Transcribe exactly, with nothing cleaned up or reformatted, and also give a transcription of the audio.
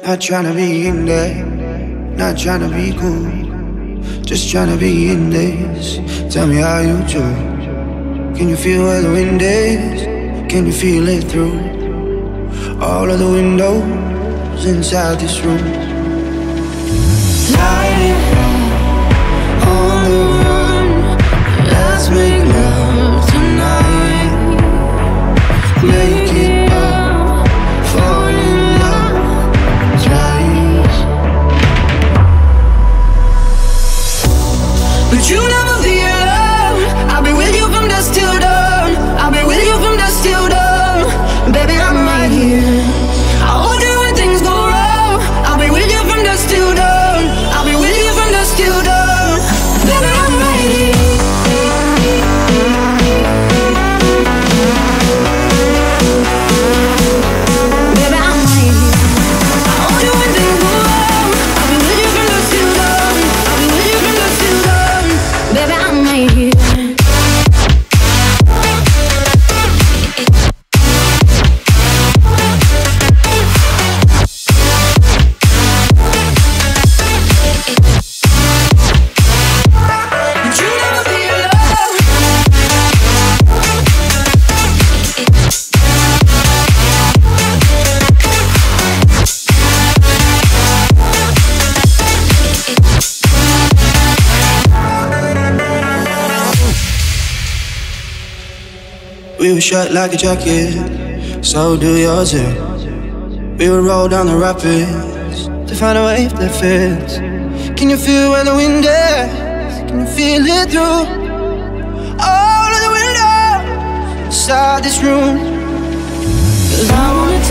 Not tryna be in there, not tryna be cool, just tryna be in this. Tell me how you do. Can you feel where the wind is? Can you feel it through all of the windows inside this room? Light it up, on the run. Let's make love tonight. Make it up, fall in love twice. But you never feel love. I'll be with you from dusk till dawn. I'll be with you from dusk till dawn. Baby, I'm right here. I'll hold you when things go wrong. I'll be with you from dusk till dawn. I'll be with you from dusk till dawn. Baby, I'm right here. Baby, I'm right here. I'll hold you when things go wrong. I'll be with you from dusk till dawn. I'll be with you from dusk till dawn. Baby, I'm right here. We were shut like a jacket, so do yours too. We would roll down the rapids to find a wave that fits. Can you feel where the wind is? Can you feel it through all of the windows inside this room? 'Cause I wanna